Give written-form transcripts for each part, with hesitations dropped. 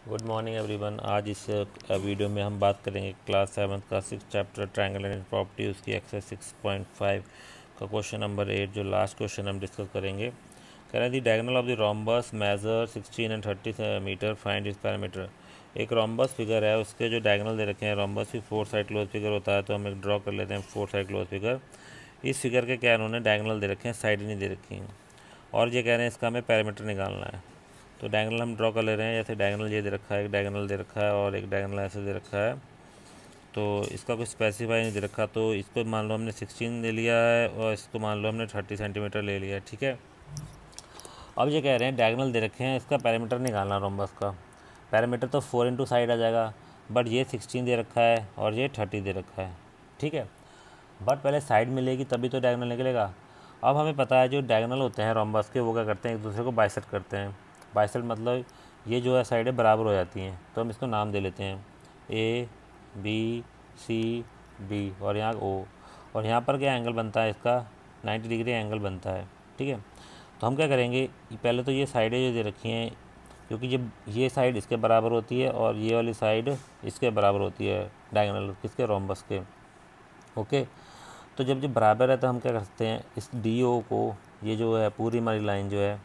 Good morning everyone. आज इस video में हम बात करेंगे क्लास 7 का 6 चैप्टर ट्रायंगल एंड प्रॉपर्टी, उसकी एक्सरसाइज 6.5 का क्वेश्चन नंबर 8 जो लास्ट क्वेश्चन हम डिस्कस करेंगे। कह रहे हैं the diagonal of the rhombus measure 16 and 30 metre, find इस पैरामीटर। एक रोम्बस फिगर है, उसके जो डायगोनल दे रखे हैं, रोम्बस भी 4 साइड क्लोज फिगर होता है, तो हम एक ड्रॉ कर लेते हैं 4 साइड क्लोज फिगर। इस फिगर के क्या इन्होंने डायगोनल दे रखे हैं, साइड नहीं दे रखी हैं, और ये कह रहे हैं इसका हमें पैरामीटर निकालना है। तो डायगोनल हम ड्रॉ कर ले रहे हैं। जैसे डायगोनल ये दे रखा है, एक डायगोनल दे रखा है और एक डायगोनल ऐसे दे रखा है, तो इसका कुछ स्पेसिफाई नहीं दे रखा, तो इसको मान लो हमने 16 ले लिया है और इसको मान लो हमने 30 सेंटीमीटर ले लिया है। ठीक है, अब ये कह रहे हैं डायगोनल दे रखे हैं, इसका पैरामीटर निकालना रोम्बस का। पैरामीटर तो 4 इंटू साइड आ जाएगा, बट ये 16 दे रखा है और ये 30 दे रखा है। ठीक है, बट पहले साइड मिलेगी तभी तो डायगोनल निकलेगा। अब हमें पता है जो डायगोनल होते हैं रोम्बस के, वो क्या करते हैं, एक दूसरे को बाइसेक्ट करते हैं। बाइसेक्ट मतलब ये जो है साइडें बराबर हो जाती हैं, तो हम इसको नाम दे लेते हैं ए बी सी डी, और यहाँ ओ, और यहाँ पर क्या एंगल बनता है इसका, 90 डिग्री एंगल बनता है। ठीक है, तो हम क्या करेंगे, पहले तो ये साइडें जो दे रखी हैं, क्योंकि जब ये साइड इसके बराबर होती है और ये वाली साइड इसके बराबर होती है, डायगोनल किसके, रोम्बस के। ओके, तो जब जब बराबर है तो हम क्या कर सकते हैं, इस डी ओ को, ये जो है पूरी हमारी लाइन जो है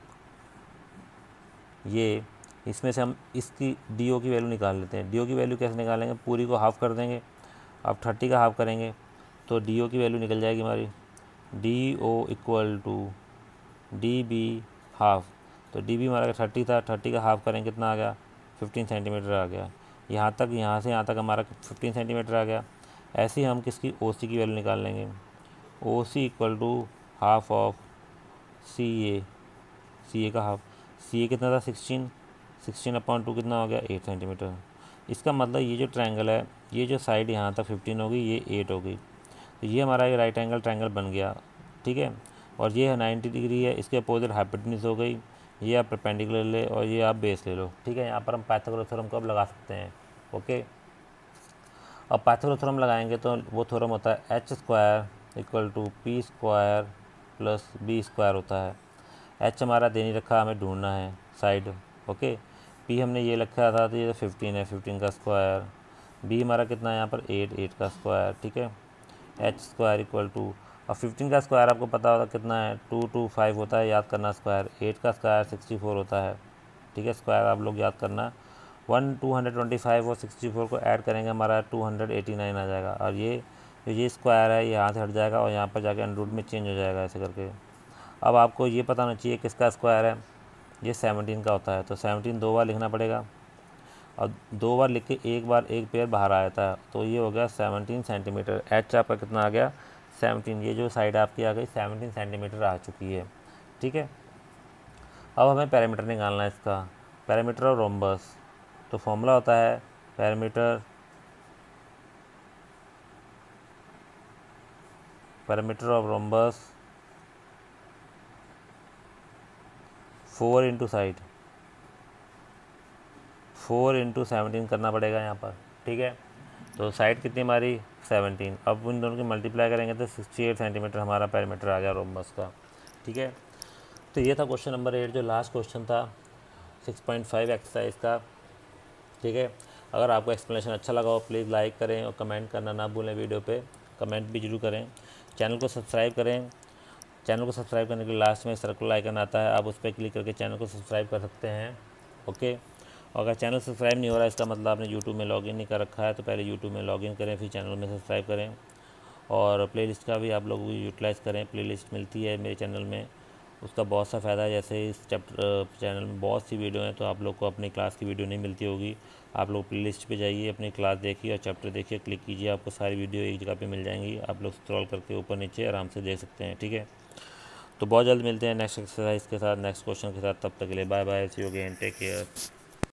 ये, इसमें से हम इसकी डी ओ की वैल्यू निकाल लेते हैं। डी ओ की वैल्यू कैसे निकालेंगे, पूरी को हाफ़ कर देंगे। अब 30 का हाफ़ करेंगे तो डी ओ की वैल्यू निकल जाएगी हमारी, D O equal to D B half. तो डी बी हमारा 30 था, 30 का हाफ़ करेंगे कितना आ गया, 15 सेंटीमीटर आ गया। यहाँ तक, यहाँ से यहाँ तक हमारा 15 सेंटीमीटर आ गया। ऐसे ही हम किसकी ओ सी की वैल्यू निकाल लेंगे, O C equal to half of C A का हाफ। सी ए कितना था, 16/2 कितना हो गया, 8 सेंटीमीटर। इसका मतलब ये जो ट्रायंगल है, ये जो साइड यहाँ तक 15 होगी, ये 8 होगी, तो ये हमारा एक राइट एंगल ट्रायंगल बन गया। ठीक है, और ये है 90 डिग्री है, इसके अपोजिट हाइपोटेन्यूज हो गई, ये आप परपेंडिकुलर ले और ये आप बेस ले लो। ठीक है, यहाँ पर हम पाइथागोरस थ्योरम को अब लगा सकते हैं। ओके, अब पाइथागोरस थ्योरम लगाएंगे तो वो थ्योरम होता है H square equal to P square plus B square होता है। एच हमारा दे नहीं रखा, हमें ढूंढना है साइड। ओके, पी हमने ये रखा था, तो ये 15 है, 15 का स्क्वायर। बी हमारा कितना है यहाँ पर, 8 का स्क्वायर। ठीक है, एच स्क्वायर इक्वल टू, और 15 का स्क्वायर आपको पता होता कितना है, 225 होता है, याद करना स्क्वायर। 8 का स्क्वायर 64 होता है। ठीक है, स्क्वायर आप लोग याद करना। 225 और 64 को ऐड करेंगे, हमारा 289 आ जाएगा, और ये स्क्वायर है यहाँ से हट जाएगा और यहाँ पर जाके अंडर में चेंज हो जाएगा ऐसे करके। अब आपको ये पता होना चाहिए किसका स्क्वायर है, ये 17 का होता है, तो 17 दो बार लिखना पड़ेगा, और दो बार लिख के एक बार एक पेयर बाहर आया था, तो ये हो गया 17 सेंटीमीटर। एच आपका कितना आ गया, 17। ये जो साइड आपकी आ गई 17 सेंटीमीटर आ चुकी है। ठीक है, अब हमें पैरामीटर निकालना है इसका, पैरामीटर ऑफ रोम्बस। तो फॉर्मूला होता है perimeter of rhombus 4 into side, 4 into 17 करना पड़ेगा यहाँ पर। ठीक है, तो साइड कितनी हमारी, 17। अब इन दोनों की मल्टीप्लाई करेंगे तो 68 सेंटीमीटर हमारा पैरामीटर आ गया रोम्बस का। ठीक है, तो ये था क्वेश्चन नंबर 8 जो लास्ट क्वेश्चन था 6.5 एक्सरसाइज का। ठीक है, अगर आपको एक्सप्लेनेशन अच्छा लगा हो प्लीज़ लाइक करें और कमेंट करना ना भूलें, वीडियो पे कमेंट भी जरूर करें। चैनल को सब्सक्राइब करें। चैनल को सब्सक्राइब करने के लिए लास्ट में सर्कुलर आइकन आता है, आप उस पर क्लिक करके चैनल को सब्सक्राइब कर सकते हैं। ओके, और अगर चैनल सब्सक्राइब नहीं हो रहा है, इसका मतलब आपने यूट्यूब में लॉगिन नहीं कर रखा है, तो पहले यूट्यूब में लॉगिन करें, फिर चैनल में सब्सक्राइब करें। और प्लेलिस्ट का भी आप लोग यूटिलाइज़ करें, प्लेलिस्ट मिलती है मेरे चैनल में, उसका बहुत सा फ़ायदा है। जैसे इस चैनल में बहुत सी वीडियो हैं, तो आप लोग को अपनी क्लास की वीडियो नहीं मिलती होगी, आप लोग प्लेलिस्ट पे जाइए, अपनी क्लास देखिए और चैप्टर देखिए, क्लिक कीजिए, आपको सारी वीडियो एक जगह पे मिल जाएंगी, आप लोग स्क्रॉल करके ऊपर नीचे आराम से देख सकते हैं। ठीक है, तो बहुत जल्द मिलते हैं नेक्स्ट एक्सरसाइज के साथ, नेक्स्ट क्वेश्चन के साथ। तब तक के लिए bye bye, see you again, take care.